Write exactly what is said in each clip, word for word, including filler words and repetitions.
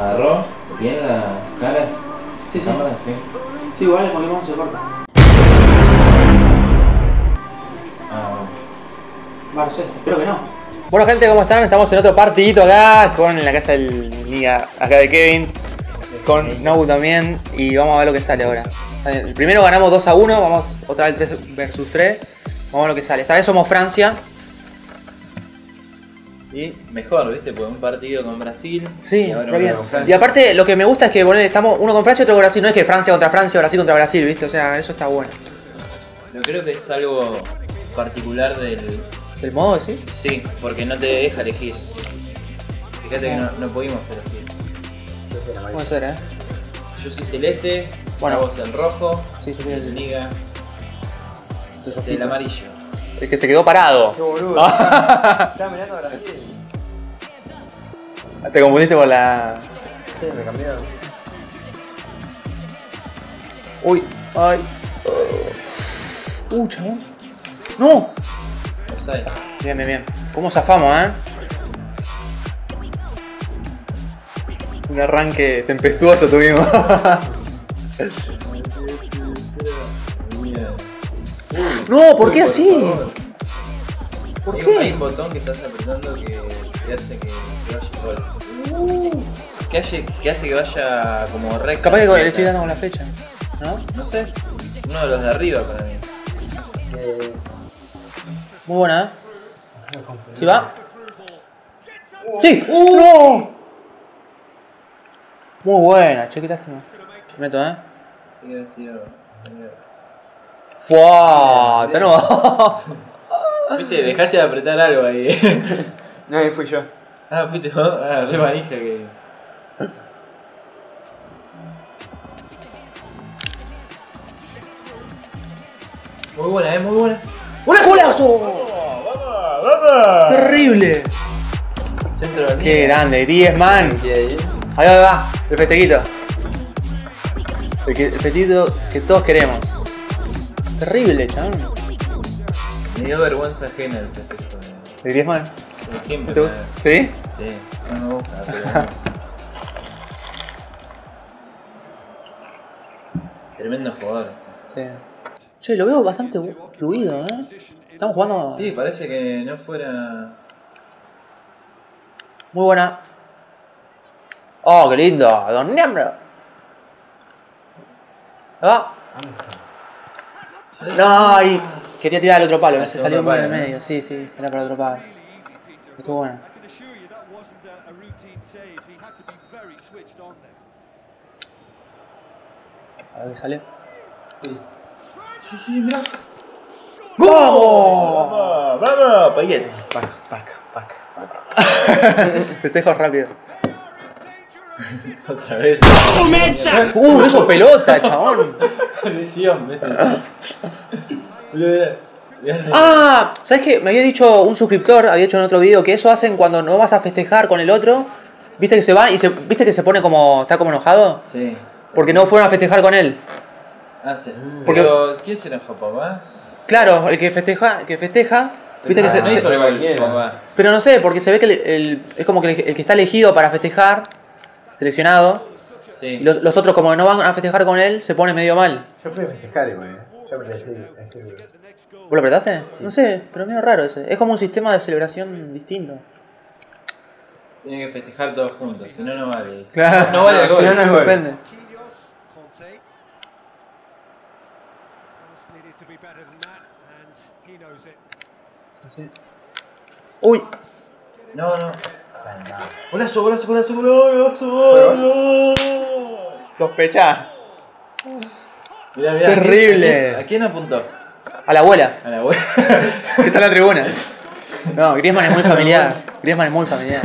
¿Agarró? ¿Bien las caras? Sí, sí. Cámara, sí. Sí, igual en cualquier momento se corta. Ah, Va, no sé, espero que no. Bueno gente, ¿cómo están? Estamos en otro partidito acá con la casa del Niga, acá de Kevin, con Nobu también, y vamos a ver lo que sale ahora. El primero ganamos dos a uno, vamos otra vez tres versus tres, vamos a ver lo que sale. Esta vez somos Francia. y mejor, ¿viste? Porque un partido con Brasil. Sí, y ahora re bien. uno con Francia. Y aparte lo que me gusta es que bueno, estamos uno con Francia y otro con Brasil, no es que Francia contra Francia, Brasil contra Brasil, ¿viste? O sea, eso está bueno. Yo creo que es algo particular del... ¿El modo, sí? Sí, porque no te deja elegir. Fíjate que no, no pudimos elegir. Puede ser, ¿eh? Yo soy celeste, Bueno. vos el rojo, Sí, yo soy el el- Niga, el es el amarillo. El que se quedó parado. Qué boludo. Estaba mirando a Brasil. Te confundiste con la... Sí, me cambiaron. Uy, ay. Uh, chabón. No. Offside. Bien, bien, bien. ¿Cómo zafamos, eh? Un arranque tempestuoso tuvimos. No, ¿por qué Uy, así? favor. ¿Por Hay, qué? hay un botón que estás apretando que, que hace que, que vaya gol. Que hace, que hace que vaya como recta. Capaz que le recta. estoy dando con la flecha, ¿no? No sé, uno de los de arriba para mí. Eh, Muy buena, ¿eh? ¿Sí va? ¡Sí! ¡No! Muy buena, che, qué lástima. Meto, ¿eh? Sí, ha sido. Señor. ¡Fua! ¡Está no! Viste, dejaste de apretar algo ahí. no, ahí fui yo. Ah, fuiste vos. Ah, re manija que. Muy buena, eh, muy buena. ¡Golazo! ¡Vamos! ¡Vamos! ¡Terrible! Centro del ¡Qué grande! Griezmann. ¿Qué ahí? Ahí va, ahí va, el festequito. El, que- el festequito que todos queremos. Terrible, chabón. Me dio vergüenza ajena el festejo. ¿De Griezmann? De siempre. ¿Te me- gusta? ¿Sí? Sí, no me gusta, pero bueno. Tremendo jugador. Sí. Che, lo veo bastante bu- fluido, ¿eh? Estamos jugando... Sí, parece que no fuera. Muy buena. Oh, qué lindo. Don Niembro. ¿Va? No, y quería tirar al otro palo, no se Al salió otro muy en el palo, ¿no? medio. Sí, sí, era para el otro palo. Estuvo buena. A ver qué sale. Sí, sí, mirá. ¡Vamos! ¡Vamos! ¡Vamos! Payet. Pac, pac, pac, pac. Festejo rápido. Otra vez. ¡Uh, eso pelota, chabón! Lesión, ¿viste? Mirá, mirá. Ah, ¿sabes qué? Me había dicho un suscriptor, había hecho en otro video, que eso hacen cuando no vas a festejar con el otro. ¿Viste que se va y se, viste que se pone como, está como enojado? Sí. Porque no fueron a festejar con él. Ah, sí. Porque- Pero, ¿quién se enojó, papá? Claro, el que festeja, el que festeja, viste que Ah, se, no se- hizo igual cualquiera. papá. pero no sé, porque se ve que el, el- es como que el, el que está elegido para festejar, seleccionado, Sí. y los, los otros como no van a festejar con él, se pone medio mal. Yo fui a festejar igual, eh. Yo apreté ese, ese güey. ¿Vos lo apretaste? No sé, pero es medio raro ese. Es como un sistema de celebración distinto. Tienen que festejar todos juntos, si no, no vale. Claro. No vale el Si gol. no, no es gol. Suspende. Así. Uy, No, no. Golazo, golazo, golazo, golazo, golazo. sospecha. Mirá, mirá. Terrible. ¿A quién, a quién apuntó? A la abuela, A la web. que está en la tribuna. No, Griezmann es muy familiar. Griezmann es muy familiar.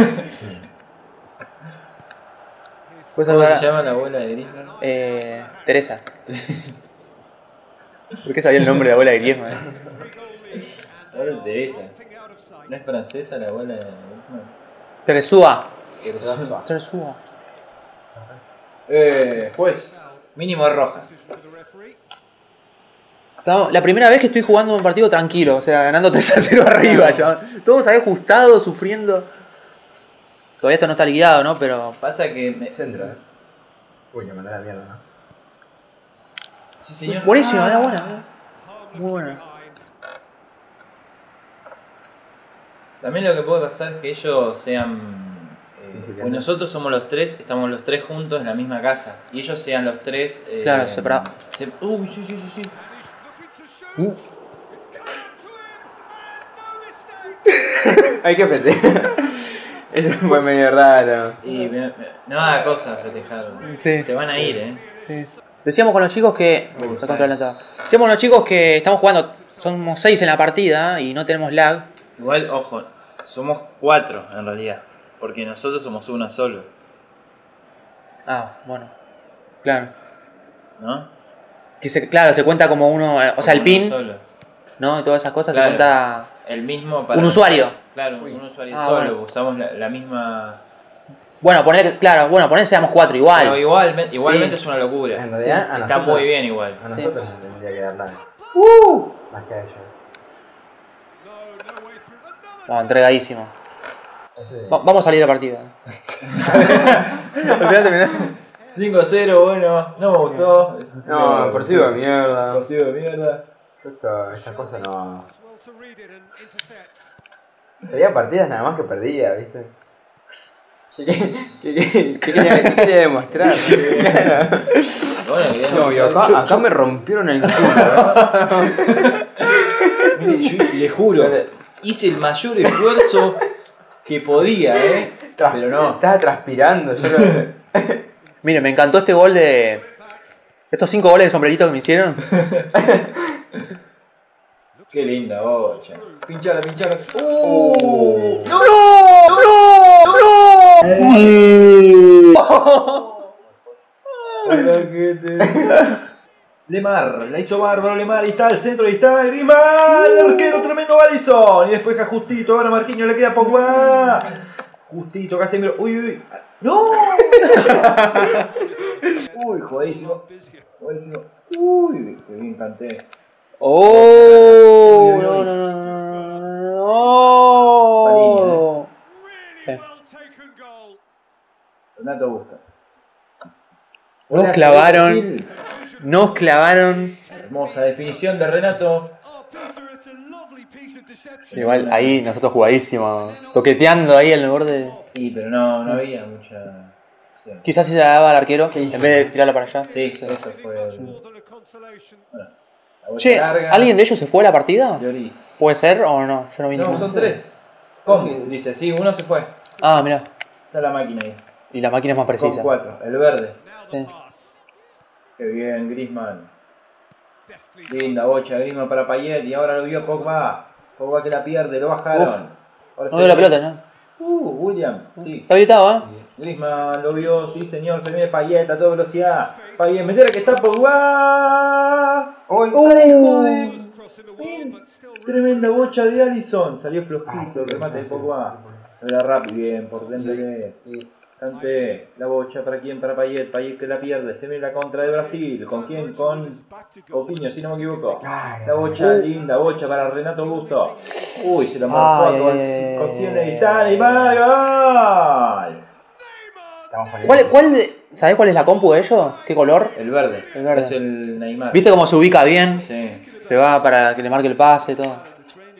¿Puedes ¿Cómo saludar se a- llama la abuela de Griezmann? Eh, Teresa. ¿Por qué sabía el nombre de la abuela de Griezmann? La abuela de Teresa. ¿No es francesa la abuela de Griezmann? Teresúa. Teresa. Teresúa. Eh, juez. Mínimo roja. Estamos- La primera vez que estoy jugando un partido tranquilo, o sea, ganando tres a cero arriba, ya. Todos ahí ajustados, sufriendo. Todavía esto no está liquidado, ¿no? Pero... Pasa que... Me... Centro, eh. Uy, me mandé la mierda, ¿no? Sí, señor. Buenísima, Ah. era buena. ¿eh? Muy buena. También lo que puede pasar es que ellos sean... Eh, pues nosotros somos los tres, estamos los tres juntos en la misma casa. Y ellos sean los tres... Eh, Claro, separados. Se... Uy, sí, sí, sí, sí. Uh. Hay que festejar. Eso fue medio raro. Y me- me- no haga cosa festejar. Sí. Se van a ir, eh. Sí. Decíamos con los chicos que... Uh, Está sí. controlado. Decíamos con los chicos que estamos jugando... Somos seis en la partida y no tenemos lag. Igual, ojo, somos cuatro en realidad. Porque nosotros somos uno solo, Ah, bueno. Claro. ¿no? Que se, claro, se cuenta como uno... O sea, el Uno pin, solo. ¿no? Y todas esas cosas Claro. se cuenta... El mismo para Un los usuario. tres. Claro, un usuario Ah, solo. bueno. Usamos la, la misma. Bueno, poner, claro, bueno, poner seamos cuatro igual. Pero igualmente, igualmente Sí. es una locura. En realidad, a Está nosotros- muy bien igual. A Sí. nosotros nos tendría que dar la Uh. más que a ellos. Bueno, entregadísimo. Ese- Va- vamos a salir a la partida. cinco a cero, bueno, no me gustó. No, partido de mierda. Partido de mierda. Esto, estas cosas no. Sería partidas nada más que perdía, ¿viste? ¿Qué, qué, qué, qué- qué quería, qué quería demostrar? Bueno, bien. No, y acá, acá me rompieron el culo. Mire, yo le juro, hice el mayor esfuerzo que podía, eh. Tras- Pero no. Estaba transpirando. Yo no- Mire, me encantó este gol de... Estos cinco goles de sombrerito que me hicieron. Qué linda bocha. Pinchala, pinchala. ¡Uh! ¡No! Hola, ¿qué te- Lemar, la hizo bárbaro Lemar, ahí está el centro, ahí está Griezmann, el arquero, tremendo Alisson, y después deja justito, ahora Marquinhos le queda Pogba, justito, Casemiro, uy, uy, no, uy, jodísimo, jodísimo, uy, qué bien canté, ¡Oh! Uy, uy, No, uy. no, no, no, no. Renato Busca. Nos Hola, clavaron. Brasil. Nos clavaron. Hermosa definición de Renato. Igual ahí nosotros jugadísimos. Toqueteando ahí al borde. Y pero no, no había mucha. Sí, Quizás si se la daba al arquero en vez de tirarla para allá. sí, eso fue. Bueno, la bocha Che, larga. ¿alguien de ellos se fue a la partida? Lloris. ¿Puede ser o no? Yo no vi No, ninguno. son tres. Con, dice, sí, uno se fue. Ah, mirá. Está la máquina ahí. Y la máquina es más Con precisa. cuatro. El verde. Sí. Qué bien, Griezmann. Linda bocha, Griezmann para Payet. Y ahora lo vio Pogba. Pogba que la pierde, lo bajaron. Ahora No se dio la viene- pelota, ¿no? Uh, William, sí. Está habilitado, ¿eh? Griezmann lo vio, sí señor, se viene Payet a toda velocidad. Payet, metela que está Pogba. Uy, hijo de- Tremenda bocha de Alisson. Salió flojizo, remate de Pogba. Era rápido, bien, por Dembélé. Cante, la bocha para quién, para Payet. Payet que la pierde, se viene la contra de Brasil. ¿Con quién? Con Coutinho, si no me equivoco. La bocha, linda bocha para Renato Augusto. Uy, se lo morfó Ay, con ay, ay, cocina ay, y tal, y más gol. estamos poniendo- ¿Cuál, cuál, ¿Sabés cuál es la compu de ellos? ¿Qué color? El verde. El verde. Es el Neymar. ¿Viste cómo se ubica bien? Sí. Se va para que le marque el pase, todo.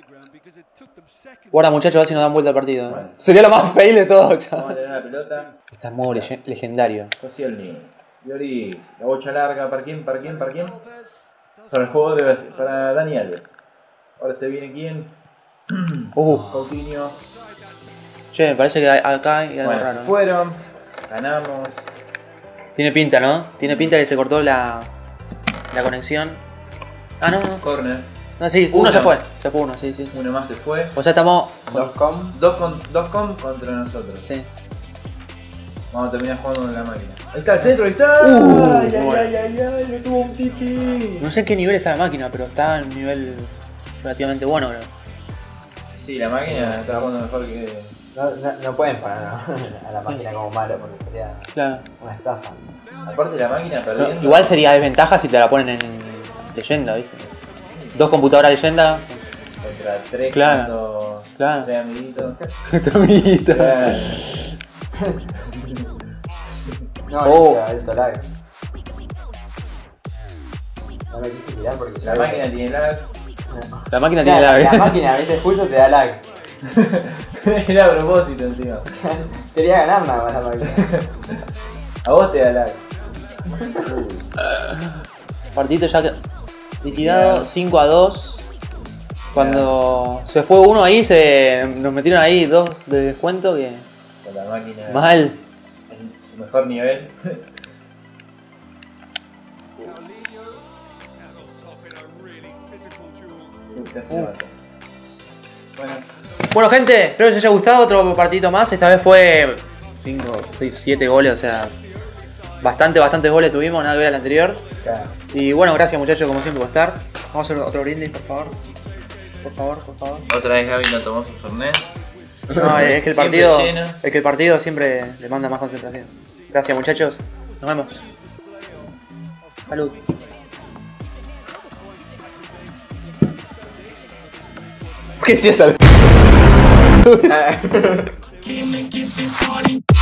Guarda muchachos, a ver si nos dan vuelta al partido. ¿eh? Bueno. Sería lo más fail de todo, Vamos a chaval. tener la pelota. Está en modo lege- legendario. Koscielny. Lloris. La bocha larga. ¿Para quién? ¿Para quién? ¿Para quién? Para el jugador de Brasil. Para Dani Alves. Ahora se viene quién. Uh, Coutinho. che, me parece que hay- acá hay algo Bueno, se raro. ¿no? fueron. Ganamos. Tiene pinta, ¿no? Tiene pinta que se cortó la, la conexión. Ah, no, no. Corner. No, sí, uno, Uno. se fue. Se fue uno, sí, sí. sí. Uno más se fue. O sea, estamos. Dos com. Dos con, dos con contra nosotros. Sí. Vamos a terminar jugando con la máquina. Ahí está el centro, ahí está. Uh, ay, ay, bueno. ay, ay, ay, lo tuvo un titi. No sé en qué nivel está la máquina, pero está en un nivel relativamente bueno, creo. Sí, la máquina está jugando mejor que. No, no, no pueden parar a, a la máquina como malo porque sería Claro. una estafa. Aparte la máquina Pero perdiendo. igual sería desventaja si te la ponen en leyenda, ¿viste? Dos computadoras leyenda. Contra tres, Claro. cuando- Claro. tres amiguitos. Tu amiguita. Claro. No, Oh. no, esto lag. No me quise tirar porque La máquina tiene lag. La máquina Claro, tiene lag. La máquina, viste, justo te da lag. Era a propósito encima. Quería ganar nada más la máquina. A vos te da lag. Partidito ya liquidado, cinco a dos. Cuando se fue uno ahí, se nos metieron ahí dos de descuento que... Con la máquina Mal. en su mejor nivel. Casi lo mato. Bueno, Bueno gente, espero que les haya gustado otro partidito más. Esta vez fue cinco, seis, siete goles, o sea... Bastante, bastantes goles tuvimos, nada que ver al anterior. acá. Y bueno, gracias muchachos como siempre por estar. Vamos a hacer otro brindis, por favor. Por favor, por favor. Otra vez Gaby no tomó su Fernet. No, es que el Siempre partido, lleno. es que el partido siempre le manda más concentración. Gracias muchachos, nos vemos. Salud. ¿Qué decía salud? Keep it, keep it funny.